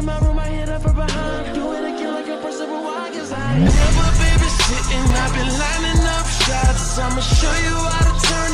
in my room, I hit her from behind. Do it again like a person with wine, 'cause I ain't never babysitting. I've been lining up shots. I'ma show you how to turn